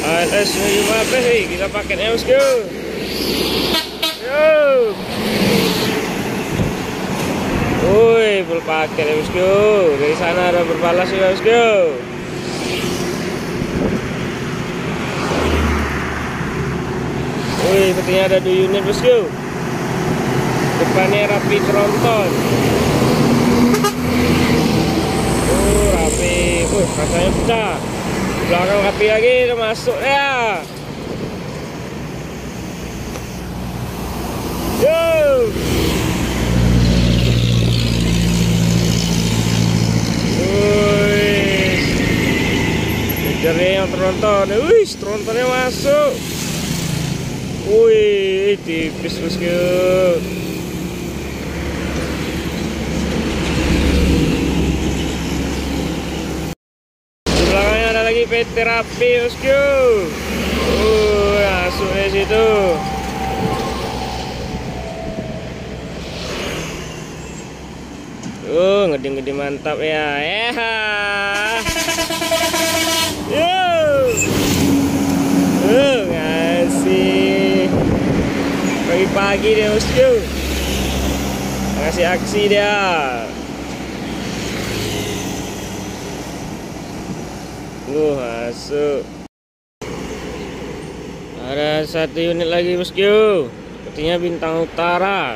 ALS 15, kita paketnya bosku. Yo. Woi, full paket ya bosku. Dari sana ada berbalas ya bosku. Woi, sepertinya ada 2 unit bosku. Depannya rapi tronton. Rapi. Rasanya pecah. Belakang rapi lagi, udah masuk ya. Yo. Kejarnya yang tronton. Wih, trontonnya masuk. Wih, tipis bosku. Di belakangnya ada lagi PT Rapi bosku. Masuk di situ. Ngedi-ngedi mantap ya. Ngasih pagi-pagi dia bosku. Ngasih aksi dia. Masuk. Ada 1 unit lagi bosku. Sepertinya Bintang Utara.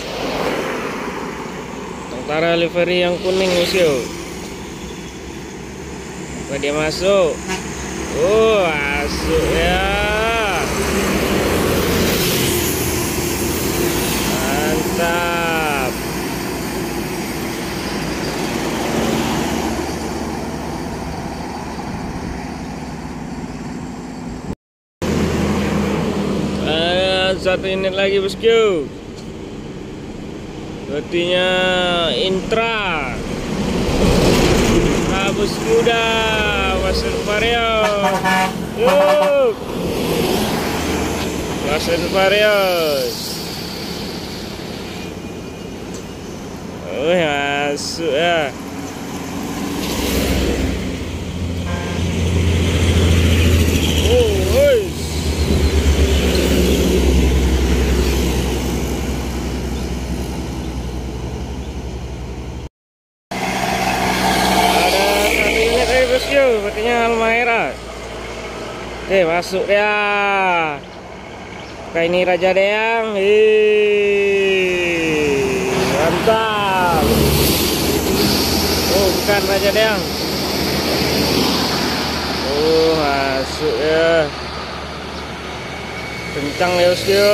Utara livery yang kuning bosku. Coba dia masuk. Masuk ya. Mantap. Ada 1 unit lagi bosku. Sepertinya Intra. Kabus kuda. Wasen Vario. Yuk. Wasen Varios. Masuk ya. Sepertinya Almahera. Oke, masuk ya. Kayak ini Raja Deang. Mantap. Bukan Raja Deang. Masuk ya. Kencang ya bosku.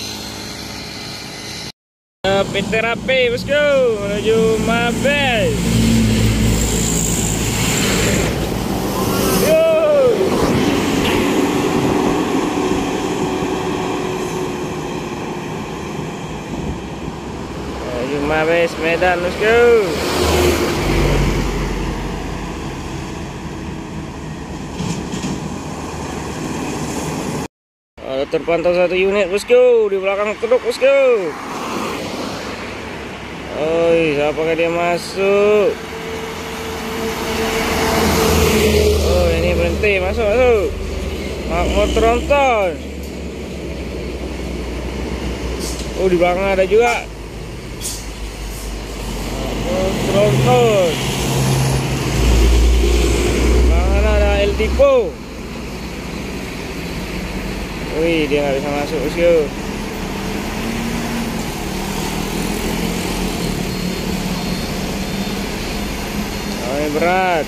PT Rapi bosku menuju Mabes. Mabes Medan, let's go. Terpantau 1 unit bosku di belakang truk bosku. Apakah dia masuk? Ini berhenti, masuk. Mau tronton. Di belakang ada juga. Tronton. Belakang ada El Tipo. Dia nggak bisa masuk bosku. Ini berat.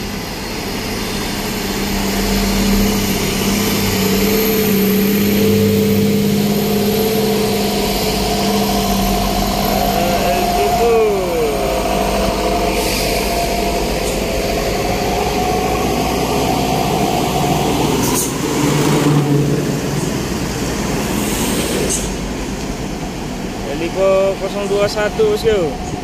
Eliko 021 bosku.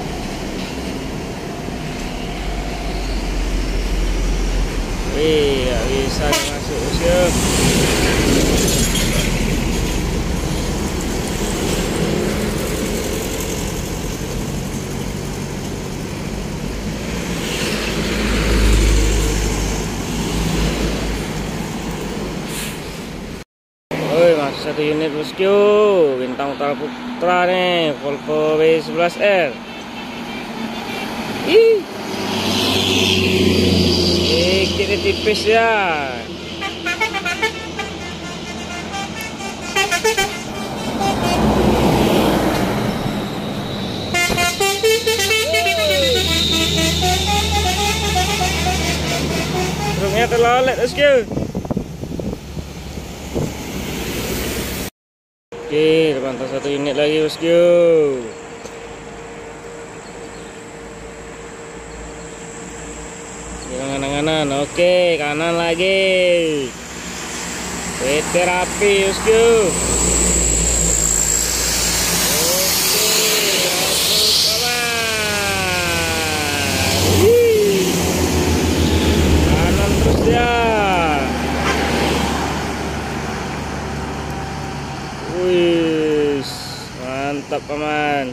Nggak bisa masuk bosku. satu unit bosku, Bintang Utara Putra nih, Volvo W11R. Ih, dikit tipis ya. Truknya terlalet bosku. Oke, terpantau satu unit lagi bosku. Kanan-kanan, oke, kanan lagi. PT rapi bosku. Wih, mantap paman.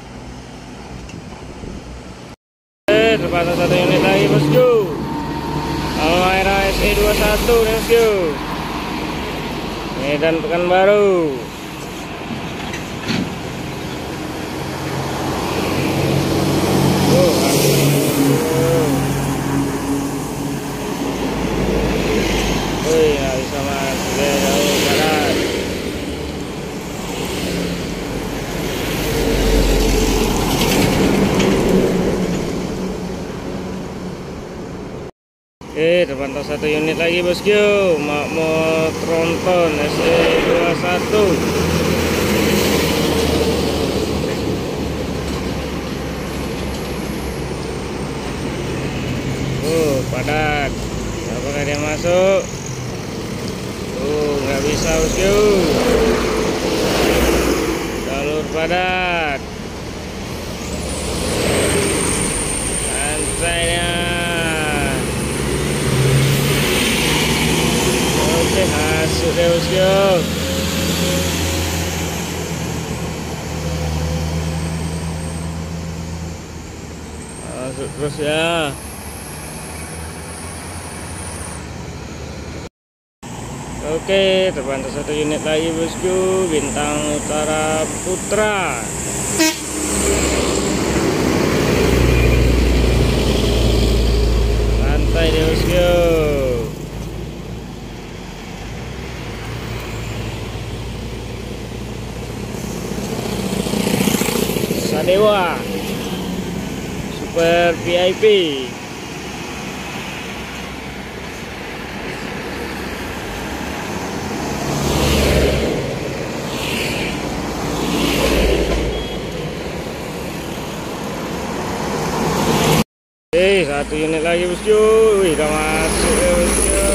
Terpantau satu unit lagi bosku. Almera SE21 bosku. Medan Pekanbaru. Wih, nggak bisa mas, jauh kanan. Oke, terpantau satu unit lagi bosku, Makmur Tronton SE21. Padat. Apakah dia masuk? Nggak bisa bosku. Jalur padat. Santainya. Oke, masuk deh bosku. Masuk terus ya. Oke, terpantau satu unit lagi bosku, Bintang Utara Putra. Santai deh bosku. Sadewa Super VIP. Satu unit lagi bosku. Wih, udah masuk ya bosku.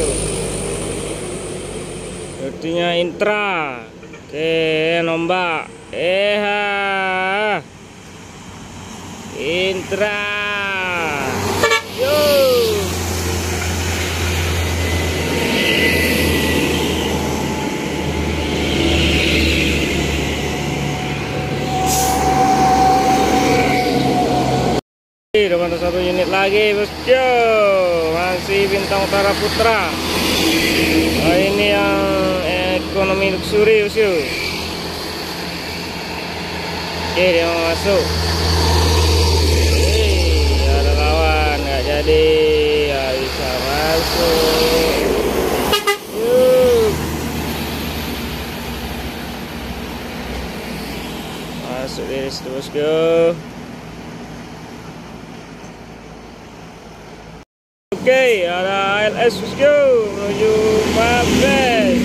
Sepertinya Intra. Oke, nombak. Intra. Yo. Terpantau satu unit lagi bosku, masih Bintang Utara Putra. Ini yang ekonomi luxury bosku. Oke, dia mau masuk. Ada lawan, nggak jadi. Ya, bisa masuk. Masuk dari situ bosku. Oke, ada ALS bosku menuju Mabes.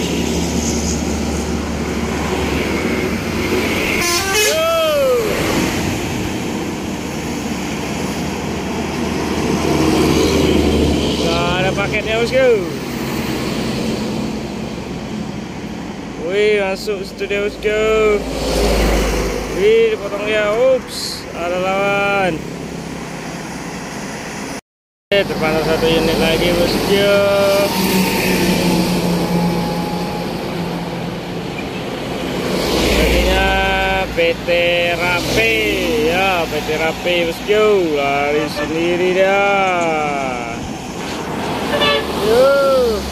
Nah, ada paketnya bosku. Wih, masuk studio bosku. Wih, dipotong dia. Ups, ada lawan. Terpantau satu unit lagi bosku. Sepertinya PT Rapi ya, PT Rapi bosku, lari sendiri dia. Yuh.